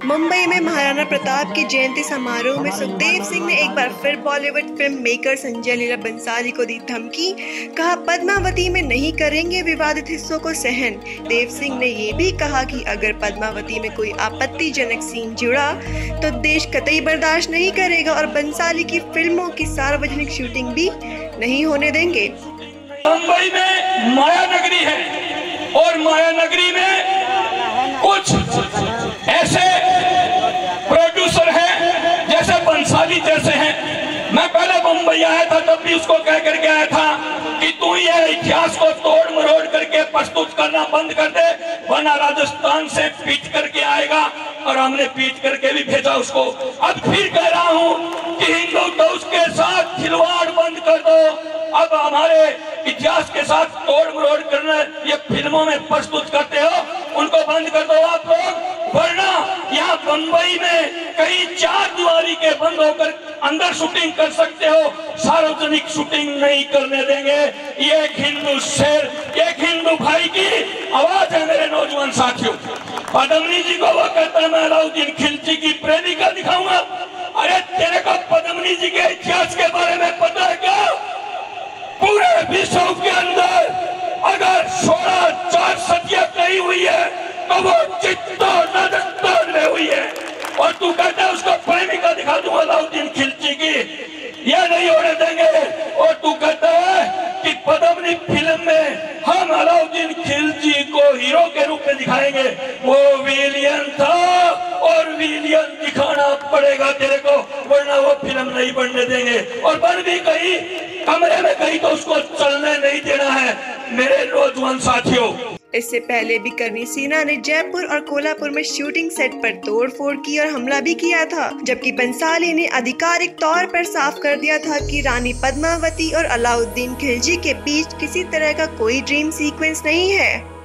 मुंबई में महाराणा प्रताप की जयंती समारोह में सुखदेव सिंह ने एक बार फिर बॉलीवुड फिल्म मेकर संजय लीला बंसाली को दी धमकी। कहा, पद्मावती में नहीं करेंगे विवादित हिस्सों को सहन। देव सिंह ने ये भी कहा कि अगर पद्मावती में कोई आपत्तिजनक सीन जुड़ा तो देश कतई बर्दाश्त नहीं करेगा और बंसाली की फिल्मों की सार्वजनिक शूटिंग भी नहीं होने देंगे। मुंबई में माया नगरी है और माया नगरी में कुछ ऐसे प्रोड्यूसर हैं जैसे बंसाली जैसे हैं। मैं पहले मुंबई आया था तब भी उसको कह करके आया था कि तू ये इतिहास को तोड़ मरोड़ करके प्रस्तुत करना बंद कर दे, वरना राजस्थान से पीट करके आएगा। और हमने पीट करके भी भेजा उसको। अब फिर कह रहा हूं कि हिंदू तो उसके साथ खिलवाड़ बंद कर दो। अब हमारे इतिहास के साथ तोड़ मरोड़ करना ये फिल्मों में प्रस्तुत करते हो, उनको बंद कर दो आप लोग, वरना यहाँ मुंबई में कहीं चार दीवारी के बंद होकर अंदर शूटिंग कर सकते हो, सार्वजनिक शूटिंग नहीं करने देंगे। ये एक हिंदू शेर, एक हिंदू भाई की आवाज है मेरे नौजवान साथियों। पद्मिनी जी को वो कहता है मैं अलाउद्दीन खिलजी की प्रेमिका दिखाऊंगा। अरे तेरे को पद्मिनी जी के इतिहास के बारे में पता है क्या? पूरे विश्व के अंदर अगर 16 सदियां कही हुई है तो वो चित्तौड़ राजस्थान में हुई है। और तू कहता है उसको प्रेमिका दिखा दूंगा अलाउद्दीन खिलजी की, ये नहीं होने देंगे। और तू कहता है कि पद्मिनी फिल्म में हम अलाउद्दीन खिलजी को हीरो के रूप में दिखाएंगे। वो विलियन था और विलियन दिखाना पड़ेगा तेरे को, वरना वो फिल्म नहीं बनने देंगे। और बन भी गई कमरे में गई तो उसको चलने नहीं देना है मेरे नौजवान साथियों। इससे पहले भी करनी सेना ने जयपुर और कोल्हापुर में शूटिंग सेट पर तोड़फोड़ की और हमला भी किया था, जबकि बंसाली ने आधिकारिक तौर पर साफ कर दिया था कि रानी पद्मावती और अलाउद्दीन खिलजी के बीच किसी तरह का कोई ड्रीम सीक्वेंस नहीं है।